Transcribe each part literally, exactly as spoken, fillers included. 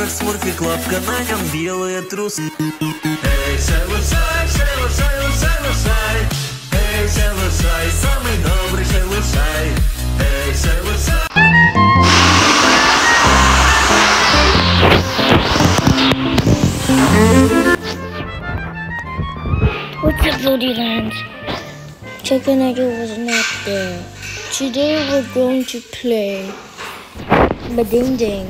как смурфик, лапка на нем, белые трусы. Эй, шелушай, шелушай, лушай, лушай. Эй, шелушай, самый добрый шелушай. Эй, шелушай. What's up, Zodilands? Chicken Idol was not there. Today we're going to play Bading Ding.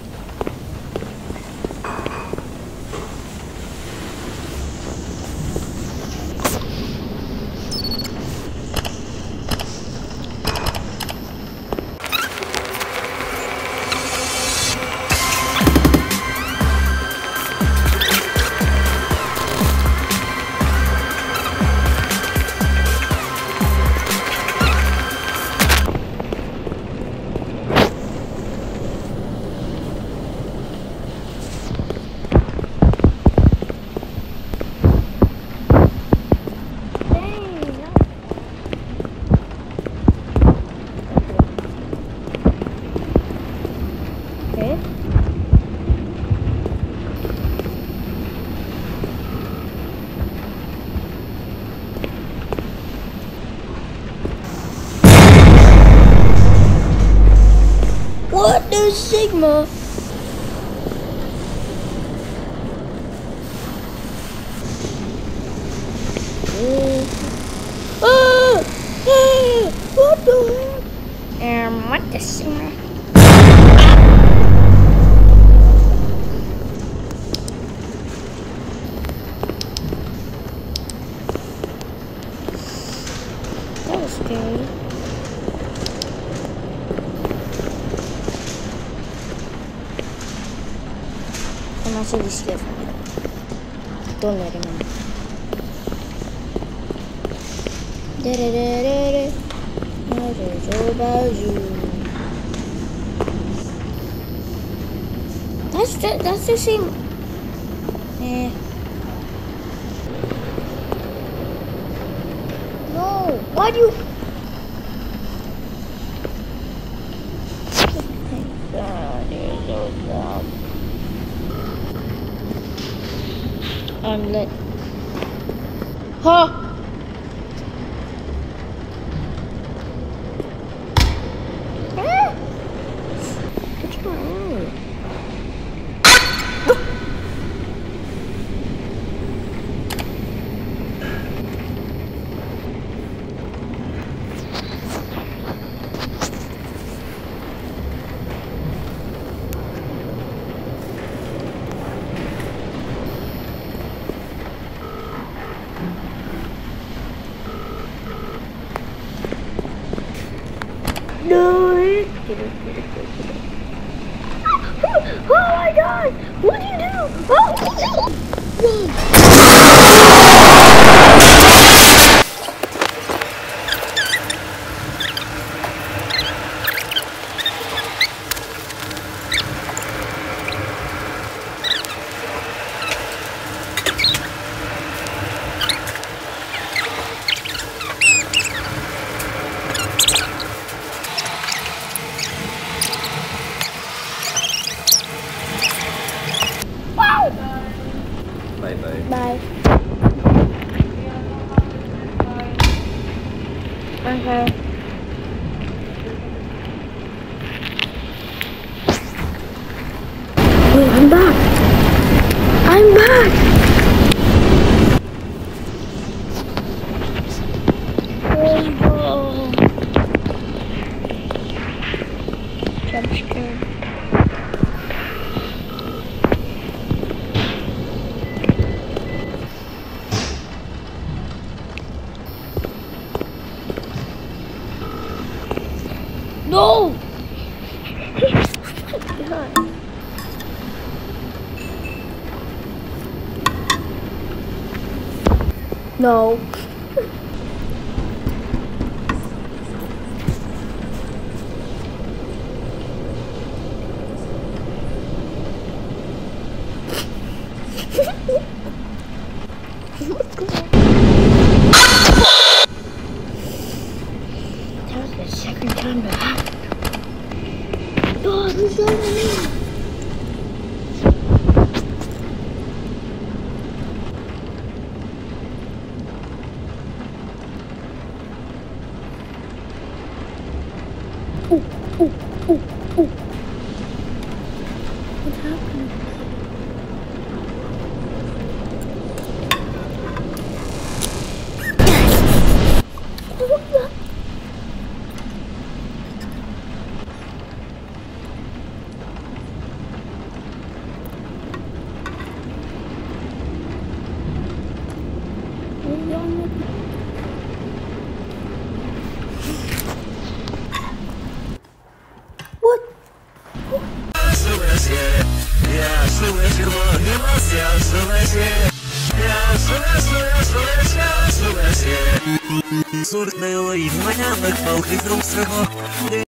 What the Sigma? Uh, ah, ah, what the heck? Um, what the Sigma? That was scary. I'm actually scared from him. Don't let him in. Da da da da da. What is all about you? That's the that's the same. Eh. No. Why do you? God, you're so dumb. I'm lit. Huh? Ah! What's going on? No! Oh my god! What do you do? Oh! Bye bye. Bye. Okay. Wait, I'm back. I'm back. Oh no. Jump scared. No! No. That was the second time that happened. God, who's that? What? Сурт милий, в мене палки з рук